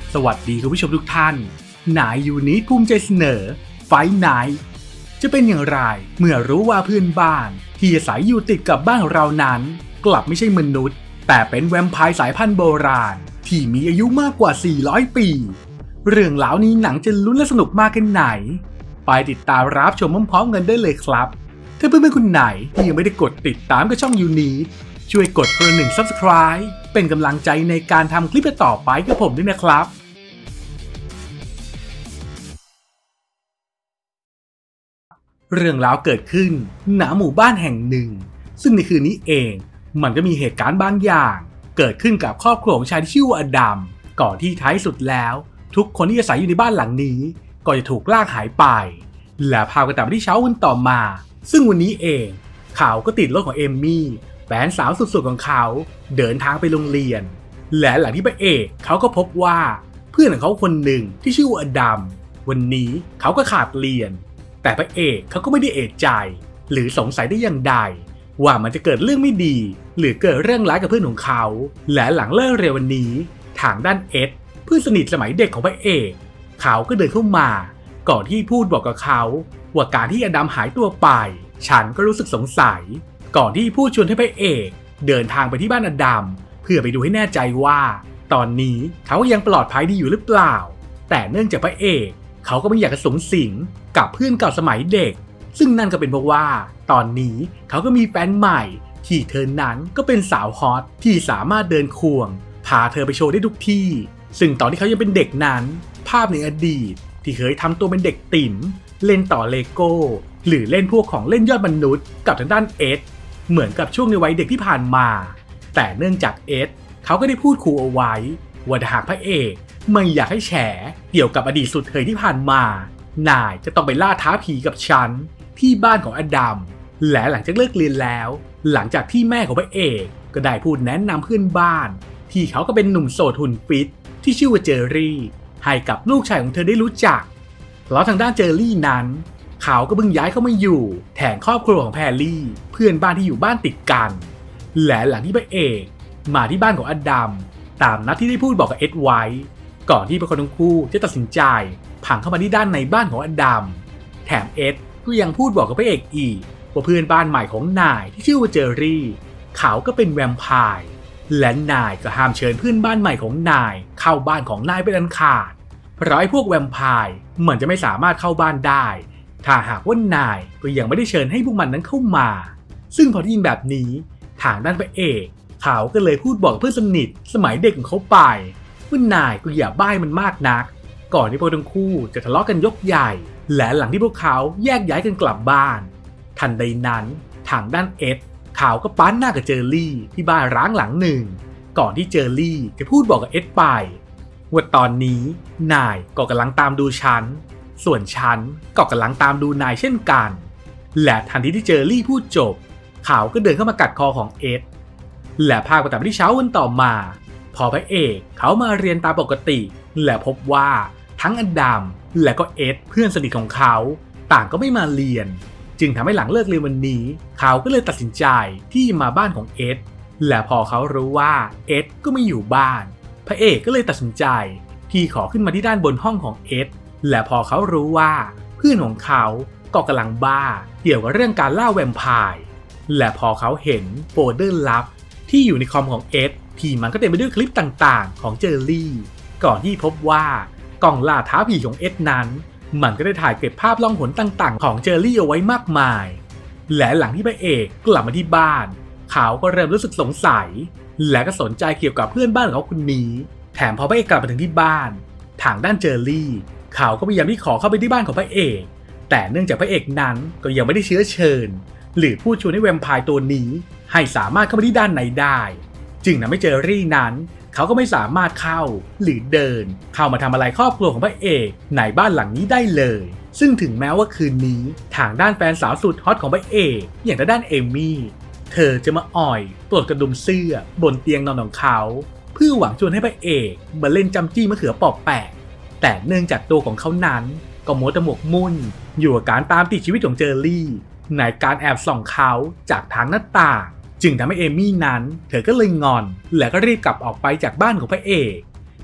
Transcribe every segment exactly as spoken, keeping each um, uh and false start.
สวัสดีคุณผู้ชมทุกท่านนายยูนิตภูมิใจเสนอไฟท์ไนท์จะเป็นอย่างไรเมื่อรู้ว่าเพื่อนบ้านที่อาศัยอยู่ติดกับบ้านเรานั้นกลับไม่ใช่มนุษย์แต่เป็นแวมไพร์สายพันธุ์โบราณที่มีอายุมากกว่าสี่ร้อยปีเรื่องราวนี้หนังจะลุ้นและสนุกมากแค่ไหนไปติดตามรับชมพร้อมๆกันได้เลยครับถ้าเพื่อนๆคนไหนที่ยังไม่ได้กดติดตามกับช่องยูนิตช่วยกดคนละหนึ่ง ซับสไครบ์ เป็นกำลังใจในการทำคลิปต่อไปกับผมด้วยนะครับเรื่องราวเกิดขึ้นณหมู่บ้านแห่งหนึ่งซึ่งในคืนนี้เองมันก็มีเหตุการณ์บางอย่างเกิดขึ้นกับครอบครัวของชายที่ชื่อว่าอดัมก่อนที่ท้ายสุดแล้วทุกคนที่อาศัยอยู่ในบ้านหลังนี้ก็จะถูกลากหายไปและพากันกลับมาที่เช้าวันต่อมาซึ่งวันนี้เองเขาก็ติดรถของเอมมี่แฟนสาวสุดๆของเขาเดินทางไปโรงเรียนและหลังที่พระเอกเขาก็พบว่าเพื่อนของเขาคนหนึ่งที่ชื่อว่าอดัมวันนี้เขาก็ขาดเรียนแต่พระเอกเขาก็ไม่ได้เอะใจหรือสงสัยได้อย่างใดว่ามันจะเกิดเรื่องไม่ดีหรือเกิดเรื่องร้ายกับเพื่อนของเขาและหลังเลิกเรียนวันนี้ทางด้านเอ็ดเพื่อนสนิทสมัยเด็กของพระเอกเขาก็เดินเข้ามาก่อนที่พูดบอกกับเขาว่าการที่อดัมหายตัวไปฉันก็รู้สึกสงสัยก่อนที่พูดชวนให้พระเอกเดินทางไปที่บ้านอดัมเพื่อไปดูให้แน่ใจว่าตอนนี้เขายังปลอดภัยดีอยู่หรือเปล่าแต่เนื่องจากพระเอกเขาก็ไม่อยากจะสูงสิงกับเพื่อนเก่าสมัยเด็กซึ่งนั่นก็เป็นเพราะว่าตอนนี้เขาก็มีแฟนใหม่ที่เธอนั้นก็เป็นสาวฮอตที่สามารถเดินควงพาเธอไปโชว์ได้ทุกที่ซึ่งตอนที่เขายังเป็นเด็กนั้นภาพในอดีตที่เคยทำตัวเป็นเด็กติ๋มเล่นต่อเลโก้หรือเล่นพวกของเล่นยอดมนุษย์กับทางด้านเอ็ดเหมือนกับช่วงในวัยเด็กที่ผ่านมาแต่เนื่องจากเอ็ดเขาก็ได้พูดขู่เอาไว้ว่าหากพระเอกไม่อยากให้แฉเกี่ยวกับอดีตสุดเทยที่ผ่านมานายจะต้องไปล่าท้าผีกับฉันที่บ้านของอดัมและหลังจากเลิกเรียนแล้วหลังจากที่แม่ของพระเอกก็ได้พูดแนะนำเพื่อนบ้านที่เขาก็เป็นหนุ่มโสดหุ่นฟิตที่ชื่อว่าเจอรี่ให้กับลูกชายของเธอได้รู้จักเพราะทางด้านเจอรี่นั้นเขาก็เพิ่งย้ายเข้ามาอยู่แทนครอบครัวของแพรลี่เพื่อนบ้านที่อยู่บ้านติดกันและหลังที่พระเอกมาที่บ้านของอดัมตามนัดที่ได้พูดบอกกับเอ็ดไว้ก่อนที่พวกเขาทั้งคู่จะตัดสินใจพังเข้ามาที่ด้านในบ้านของอดัมแถมเอ็ดก็ยังพูดบอกกับพระเอกอีกว่าเพื่อนบ้านใหม่ของนายที่ชื่อว่าเจอรี่เขาก็เป็นแวมไพร์และนายก็ห้ามเชิญเพื่อนบ้านใหม่ของนายเข้าบ้านของนายเป็นอันขาดเพราะไอ้พวกแวมไพร์มันจะไม่สามารถเข้าบ้านได้ถ้าหากว่านายก็ยังไม่ได้เชิญให้พวกมันนั้นเข้ามาซึ่งพอได้ยินแบบนี้ทางด้านพระเอกเขาก็เลยพูดบอกเพื่อนสนิทสมัยเด็กของเขาไปว่านายก็อย่าบ้ายมันมากนักก่อนที่พวกทั้งคู่จะทะเลาะกันยกใหญ่และหลังที่พวกเขาแยกย้ายกันกลับบ้านทันใดนั้นทางด้านเอ็ดเขาก็ปั้นหน้ากับเจอรี่ที่บ้านร้างหลังหนึ่งก่อนที่เจอรี่จะพูดบอกกับเอ็ดไปว่าตอนนี้นายก็กำลังตามดูฉันส่วนฉันก็กำลังตามดูนายเช่นกันและทันทีที่เจอรี่พูดจบเขาก็เดินเข้ามากัดคอของเอ็ดและพาไปต่อที่เช้าวันต่อมาพอพระเอกเขามาเรียนตามปกติและพบว่าทั้งอดัมและก็เอ็ดเพื่อนสนิทของเขาต่างก็ไม่มาเรียนจึงทำให้หลังเลิกเรียนวันนี้เขาก็เลยตัดสินใจที่มาบ้านของเอ็ดและพอเขารู้ว่าเอ็ดก็ไม่อยู่บ้านพระเอกก็เลยตัดสินใจที่ขอขึ้นมาที่ด้านบนห้องของเอ็ดและพอเขารู้ว่าเพื่อนของเขาก็กำลังบ้าเกี่ยวกับเรื่องการล่าแวมไพร์และพอเขาเห็นโฟลเดอร์ลับที่อยู่ในคอมของเอ็ดที่มันก็เต็มไปด้วยคลิปต่างๆของเจอรี่ก่อนที่พบว่ากล่องล่าท้าผีของเอ็ดนั้นมันก็ได้ถ่ายเก็บภาพล่องหนต่างๆของเจอรี่เอาไว้มากมายและหลังที่พระเอกกลับมาที่บ้านเขาก็เริ่มรู้สึกสงสัยและก็สนใจเกี่ยวกับเพื่อนบ้านของเขาคนนี้แถมพอพระเอกกลับมาถึงที่บ้านทางด้านเจอรี่เขาก็พยายามที่ขอเข้าไปที่บ้านของพระเอกแต่เนื่องจากพระเอกนั้นก็ยังไม่ได้เชื้อเชิญหรือพูดชวนให้แวมไพร์ตัวนี้ให้สามารถเข้าไปที่ด้านในได้จึงทำให้เจอรี่นั้นเขาก็ไม่สามารถเข้าหรือเดินเข้ามาทำอะไรครอบครัวของพระเอกในบ้านหลังนี้ได้เลยซึ่งถึงแม้ว่าคืนนี้ทางด้านแฟนสาวสุดฮอตของพระเอกอย่างทางด้านเอมี่เธอจะมาอ่อยปลดกระดุมเสื้อบนเตียงนอนของเขาเพื่อหวังชวนให้พระเอกมาเล่นจำจี้มะเขือเปราะแปะแต่เนื่องจากตัวของเขานั้นก็มัวแต่หมกมุ่นอยู่กับการตามติดชีวิตของเจอรี่ในการแอบส่องเขาจากทางหน้าต่างจึงทำให้เอมี่นั้นเธอก็เลยงอนและก็รีบกลับออกไปจากบ้านของพระเอก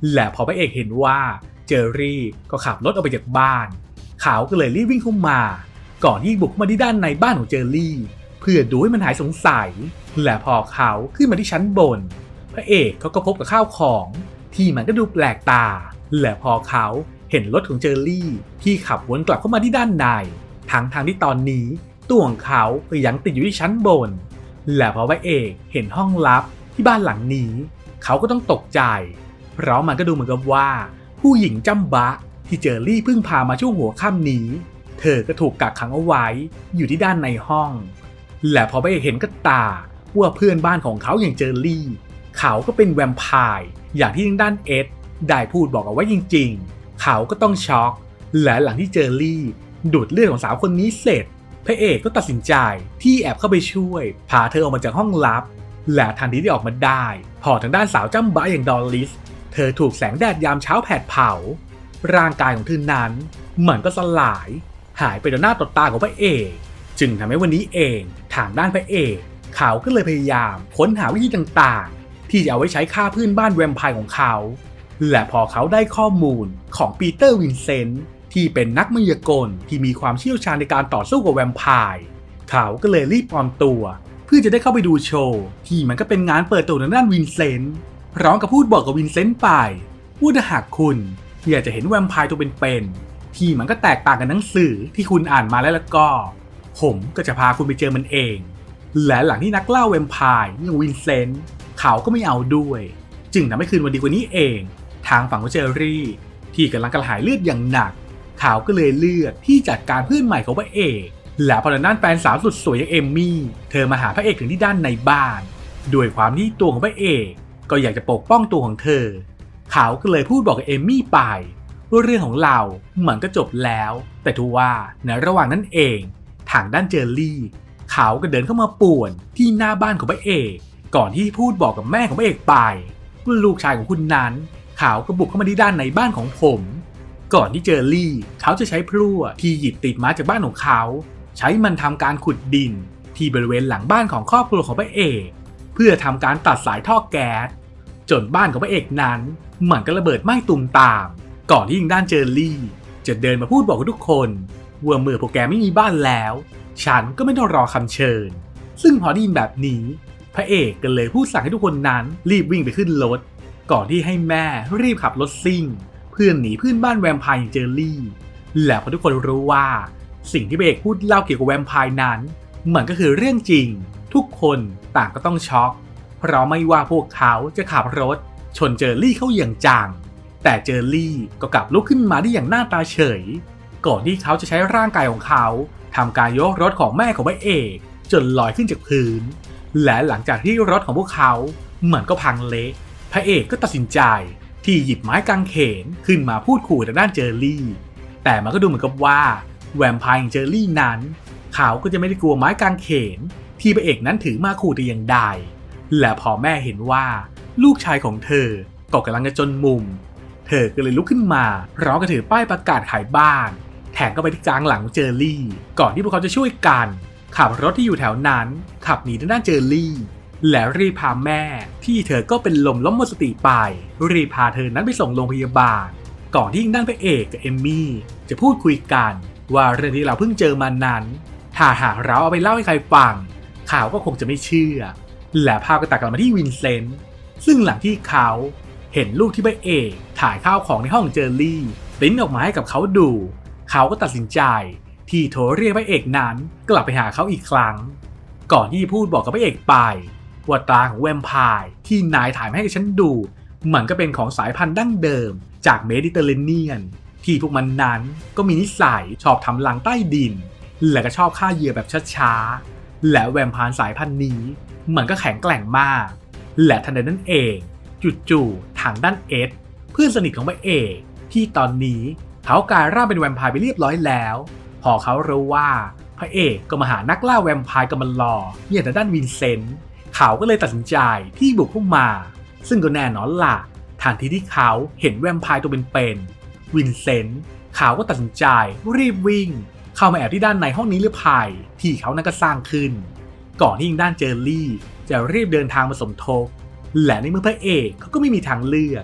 และพอพระเอกเห็นว่าเจอรี่ก็ขับรถออกไปจากบ้านเขาก็เลยรีบวิ่งเข้ามาก่อนที่บุกมาที่ด้านในบ้านของเจอรี่เพื่อดูให้มันหายสงสัยและพอเขาขึ้นมาที่ชั้นบนพระเอกเขาก็พบกับข้าวของที่มันก็ดูแปลกตาและพอเขาเห็นรถของเจอรี่ที่ขับวนกลับเข้ามาที่ด้านในทั้งทางที่ตอนนี้ตัวของเขาก็ยังติดอยู่ที่ชั้นบนและพอพระเอกเห็นห้องลับที่บ้านหลังนี้เขาก็ต้องตกใจเพราะมันก็ดูเหมือนกับว่าผู้หญิงจำบะที่เจอรี่เพิ่งพามาช่วงหัวค่ำนี้เธอก็ถูกกักขังเอาไว้อยู่ที่ด้านในห้องและพอพระเอกเห็นกับตาว่าเพื่อนบ้านของเขาอย่างเจอรี่เขาก็เป็นแวมไพร์อย่างที่ทางด้านเอ็ดได้พูดบอกเอาไว้จริงๆเขาก็ต้องช็อกและหลังที่เจอรี่ดูดเลือดของสาวคนนี้เสร็จพระเอกก็ตัดสินใจที่แอบเข้าไปช่วยพาเธอออกมาจากห้องลับและทันทีที่ออกมาได้พอทางด้านสาวจ้ำบ้าอย่างดอลลิสเธอถูกแสงแดดยามเช้าแผดเผาร่างกายของเธอนั้นมันก็สลายหายไปต่อหน้าต่อตาของพระเอกจึงทำให้วันนี้เองทางด้านพระเอกเขาก็เลยพยายามค้นหาวิธีต่างๆที่จะเอาไว้ใช้ฆ่าเพื่อนบ้านแวมไพร์ของเขาและพอเขาได้ข้อมูลของปีเตอร์วินเซนต์ที่เป็นนักมายากลที่มีความเชี่ยวชาญในการต่อสู้กับแวมไพร์เขาก็เลยรีบปลอมตัวเพื่อจะได้เข้าไปดูโชว์ที่มันก็เป็นงานเปิดตัวทางด้านวินเซนต์พร้อมกับพูดบอกกับวินเซนต์ไปว่าถ้าหากคุณอยากจะเห็นแวมไพร์ตัวเป็นๆที่มันก็แตกต่างกันหนังสือที่คุณอ่านมาแล้วแล้วก็ผมก็จะพาคุณไปเจอมันเองและหลังที่นักเล่าแวมไพร์อย่างวินเซนต์เขาก็ไม่เอาด้วยจึงทำให้คืนวันดีกว่านี้เองทางฝั่งของเจอรี่ที่กำลังกระหายเลือดอย่างหนักเขาก็เลยเลือกที่จัดการเพื่อนใหม่ของพระเอกและพอด้านแฟนสาวสุดสวยอย่างเอมมี่เธอมาหาพระเอกถึงที่ด้านในบ้านด้วยความที่ตัวของพระเอกก็อยากจะปกป้องตัวของเธอเขาก็เลยพูดบอกกับเอมมี่ไปว่าเรื่องของเรามันก็จบแล้วแต่ทว่าในระหว่างนั้นเองทางด้านเจอรี่เขาก็เดินเข้ามาป่วนที่หน้าบ้านของพระเอกก่อนที่พูดบอกกับแม่ของพระเอกไปว่าลูกชายของคุณนั้นเขาก็บุกเข้ามาที่ด้านในบ้านของผมก่อนที่เจอรี่เขาจะใช้พลั่วที่หยิบติดมาจากบ้านของเขาใช้มันทำการขุดดินที่บริเวณหลังบ้านของครอบครัวของพระเอกเพื่อทำการตัดสายท่อแก๊สจนบ้านของพระเอกนั้นมันก็ระเบิดไหม้ตุ่มตามก่อนที่ทางด้านเจอรี่จะเดินมาพูดบอกกับทุกคนว่าเมื่อพวกแกไม่มีบ้านแล้วฉันก็ไม่ต้องรอคำเชิญซึ่งพอได้ยินแบบนี้พระเอกก็เลยพูดสั่งให้ทุกคนนั้นรีบวิ่งไปขึ้นรถก่อนที่ให้แม่รีบขับรถซิ่งเพื่อหนีเพื่อนบ้านแวมไพร์อย่างเจอรี่และพอทุกคนรู้ว่าสิ่งที่พระเอกพูดเล่าเกี่ยวกับแวมไพร์นั้นมันก็คือเรื่องจริงทุกคนต่างก็ต้องช็อกเพราะไม่ว่าพวกเขาจะขับรถชนเจอรี่เข้าอย่างจังแต่เจอรี่ก็กลับลุกขึ้นมาได้อย่างหน้าตาเฉยก่อนที่เขาจะใช้ร่างกายของเขาทำการยกรถของแม่ของพระเอกจนลอยขึ้นจากพื้นและหลังจากที่รถของพวกเขาเหมือนก็พังเละพระเอกก็ตัดสินใจที่หยิบไม้กางเขนขึ้นมาพูดขู่ทางด้านเจอรี่แต่มันก็ดูเหมือนกับว่าแวมไพร์อย่างเจอรี่นั้นเขาก็จะไม่ได้กลัวไม้กางเขนที่พระเอกนั้นถือมาขู่แต่อย่างใดและพอแม่เห็นว่าลูกชายของเธอก็กำลังจะจนมุมเธอก็เลยลุกขึ้นมาพร้อมกับถือป้ายประกาศขายบ้านแถมก็ไปที่กลางหลังเจอรี่ก่อนที่พวกเขาจะช่วยกันขับรถที่อยู่แถวนั้นขับหนีทางด้านเจอรี่แล้วรีบพาแม่ที่เธอก็เป็นลมล้มหมดสติไปรีบพาเธอนั้นไปส่งโรงพยาบาลก่อนที่ทางด้านพระเอกกับเอมมี่จะพูดคุยกันว่าเรื่องที่เราเพิ่งเจอมานั้นถ้าหากเราเอาไปเล่าให้ใครฟังเขาก็คงจะไม่เชื่อและพาก็ตัดกลับมาที่วินเซนต์ซึ่งหลังที่เขาเห็นลูกที่พระเอกถ่ายข้าวของในห้องเจอรี่ปริ้นออกมาให้กับเขาดูเขาก็ตัดสินใจที่โทรเรียกพระเอกนั้นกลับไปหาเขาอีกครั้งก่อนที่พูดบอกกับพระเอกไปว่าตาของแวมไพร์ที่นายถ่ายมาให้ฉันดูมันก็เป็นของสายพันธุ์ดั้งเดิมจากเมดิเตอร์เรเนียนที่พวกมันนั้นก็มีนิสัยชอบทำรังใต้ดินและก็ชอบฆ่าเหยื่อแบบช้าๆและแวมไพร์สายพันธุ์นี้มันก็แข็งแกร่งมากและทันใดนั้นเองจู่ๆทางด้านเอ็ดเพื่อนสนิทของพระเอกที่ตอนนี้เขากลายร่างเป็นแวมไพร์ไปเรียบร้อยแล้วพอเขารู้ว่าพระเอกก็มาหานักล่าแวมไพร์กำมันรอเนี่ยทางด้านวินเซนต์เขาก็เลยตัดสินใจที่บุกเข้ามาซึ่งก็แน่นอนล่ะทันทีที่เขาเห็นแวมไพร์ตัวเป็นๆวินเซนต์เขาก็ตัดสินใจรีบวิ่งเข้ามาแอบที่ด้านในห้องนิรภัยที่เขานั้นก็สร้างขึ้นก่อนที่ทางด้านเจอรี่จะรีบเดินทางมาสมทบและในเมื่อพระเอกเขาก็ไม่มีทางเลือก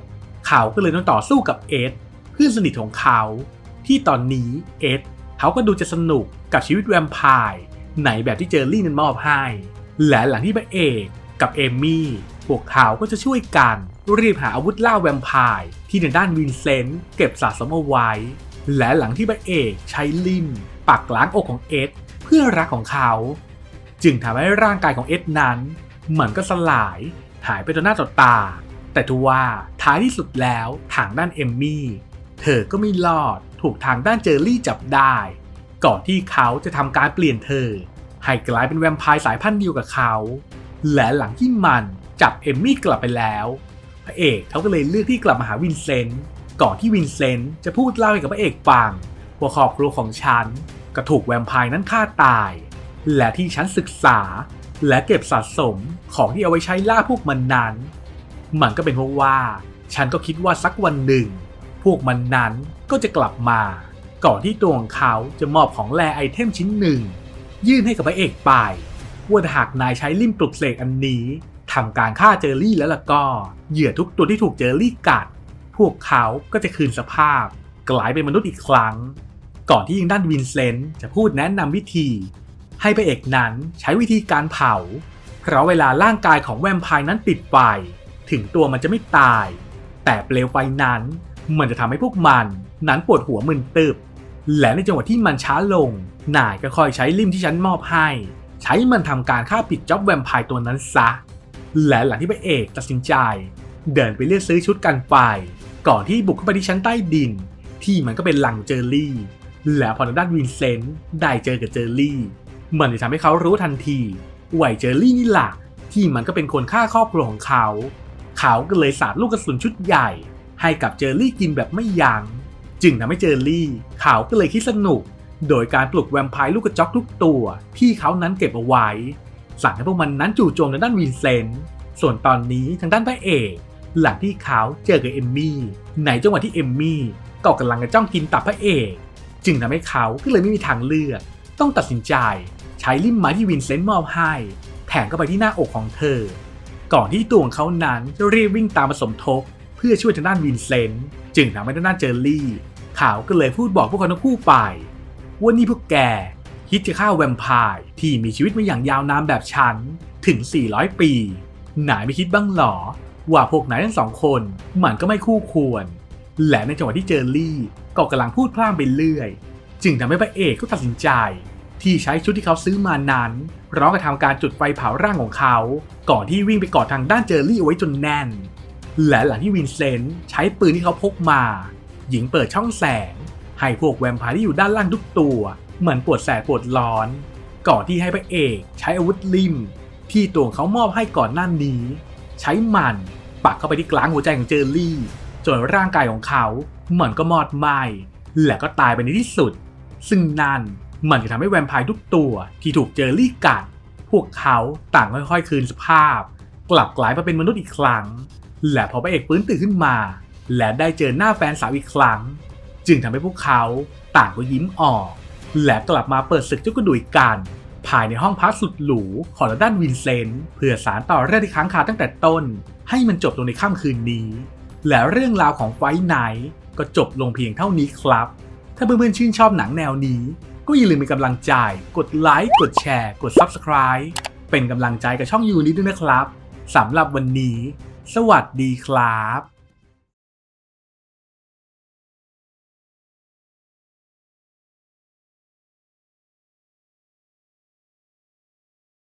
เขาก็เลยต้องต่อสู้กับเอ็ดเพื่อนสนิทของเขาที่ตอนนี้เอ็ดเขาก็ดูจะสนุกกับชีวิตแวมไพร์ในแบบที่เจอรี่นั้นมอบให้และหลังที่พระเอกกับเอมมี่พวกเขาก็จะช่วยกันรีบหาอาวุธล่าแวมไพร์ที่ในด้านวินเซนต์เก็บสะสมเอาไว้และหลังที่พระเอกใช้ลิ่มปักล้างอกของเอ็ดเพื่อรักของเขาจึงทำให้ร่างกายของเอ็ดนั้นมันก็สลายหายไปต่อหน้าต่อตาแต่ทว่าท้ายที่สุดแล้วทางด้านเอมมี่เธอก็ไม่รอดถูกทางด้านเจอรี่จับได้ก่อนที่เขาจะทำการเปลี่ยนเธอให้กลายเป็นแวมไพร์สายพันธุ์เดียวกับเขาและหลังที่มันจับเอมมี่กลับไปแล้วพระเอกเขาก็เลยเลือกที่กลับมาหาวินเซนต์ก่อนที่วินเซนต์จะพูดเล่าให้กับพระเอกฟังว่าครอบครัวของฉันก็ถูกแวมไพร์นั้นฆ่าตายและที่ฉันศึกษาและเก็บสะสมของที่เอาไว้ใช้ล่าพวกมันนั้นมันก็เป็นเพราะว่าฉันก็คิดว่าสักวันหนึ่งพวกมันนั้นก็จะกลับมาก่อนที่ตัวของเขาจะมอบของแลไอเทมชิ้นหนึ่งยื่นให้กับพระเอกไปว่าหากนายใช้ลิ่มปลุกเสกอันนี้ทำการฆ่าเจอรี่แล้วล่ะก็เหยื่อทุกตัวที่ถูกเจอรี่กัดพวกเขาก็จะคืนสภาพกลายเป็นมนุษย์อีกครั้งก่อนที่ยังด้านวินเซนต์จะพูดแนะนำวิธีให้พระเอกนั้นใช้วิธีการเผาเพราะเวลาร่างกายของแวมไพร์นั้นติดไฟถึงตัวมันจะไม่ตายแต่เปลวไฟนั้นมันจะทำให้พวกมันนั้นปวดหัวมึนตึบและในจังหวะที่มันช้าลงนายก็ค่อยใช้ลิ่มที่ฉันมอบให้ใช้มันทำการฆ่าปิดจ็อบแวมไพร์ตัวนั้นซะและหลังที่พระเอกตัดสินใจเดินไปเลือกซื้อชุดกันไฟก่อนที่บุกเข้าไปที่ชั้นใต้ดินที่มันก็เป็นหลังเจอรี่และพอด้านวินเซนต์ได้เจอกับเจอรี่มันจะทำให้เขารู้ทันทีว่าเจอรี่นี่แหละที่มันก็เป็นคนฆ่าครอบครัวของเขาเขาก็เลยสาดลูกกระสุนชุดใหญ่ให้กับเจอรี่กินแบบไม่ยั้งจึงทำให้เจอรี่เขาก็เลยคิดสนุกโดยการปลุกแวมไพร์ลูกกระจอกทุกตัวที่เขานั้นเก็บเอาไว้สั่งให้พวกมันนั้นจู่โจมทางด้านวินเซนต์ส่วนตอนนี้ทางด้านพระเอกหลังที่เขาเจอกับเอมมี่ในจังหวะที่เอมมี่ก็กำลังจะจ้องกินตับพระเอกจึงทำให้เขาก็เลยไม่มีทางเลือกต้องตัดสินใจใช้ลิ่มไม้ที่วินเซนต์มอบให้แทงเข้าไปที่หน้าอกของเธอก่อนที่ตัวของเขานั้นจะรีบวิ่งตามมาสมทบเพื่อช่วยทางด้านวินเซนต์จึงทำให้ทางด้านเจอรี่เขาก็เลยพูดบอกพวกเขาทั้งคู่ไปว่านี่พวกแกคิดจะฆ่าแวมไพร์ที่มีชีวิตมาอย่างยาวนานแบบฉันถึงสี่ร้อยปีนายไม่คิดบ้างหรอว่าพวกนายทั้งสองคนมันก็ไม่คู่ควรและในจังหวะที่เจอรี่ก็กำลังพูดพร่ำไปเรื่อยจึงทำให้พระเอกก็ตัดสินใจที่ใช้ชุดที่เขาซื้อมานั้นร้องกระทำการจุดไฟเผาร่างของเขาก่อนที่วิ่งไปกอดทางด้านเจอรี่เอาไว้จนแน่นและหลังที่วินเซนต์ใช้ปืนที่เขาพกมาหญิงเปิดช่องแสงให้พวกแวมไพร์ที่อยู่ด้านล่างทุกตัวเหมือนปวดแสบปวดร้อนก่อนที่ให้พระเอกใช้อาวุธลิ่มที่ตัวเขามอบให้ก่อนหน้านี้ใช้มันปักเข้าไปที่กลางหัวใจของเจอรี่จนร่างกายของเขาเหมือนก็มอดไหม้และก็ตายไปในที่สุดซึ่งนั่นมันจะทำให้แวมไพร์ทุกตัวที่ถูกเจอรี่กัดพวกเขาต่างค่อยๆคืนสภาพกลับกลายมาเป็นมนุษย์อีกครั้งและพอพระเอกฟื้นตื่นขึ้นมาและได้เจอหน้าแฟนสาวอีกครั้งจึงทำให้พวกเขาต่างก็ยิ้มออกและกลับมาเปิดศึกเจ้ากระดุยกันภายในห้องพักสุดหรูของด้านวินเซนต์เพื่อสานต่อเรื่องที่ค้างคาตั้งแต่ต้นให้มันจบลงในค่ำคืนนี้และเรื่องราวของไฟท์ไนท์ก็จบลงเพียงเท่านี้ครับถ้าเพื่อนๆชื่นชอบหนังแนวนี้ก็อย่าลืมเป็นกำลังใจกดไลค์กดแชร์กด ซับสไครบ์ เป็นกำลังใจกับช่องยูนี้ด้วยนะครับสำหรับวันนี้สวัสดีครับ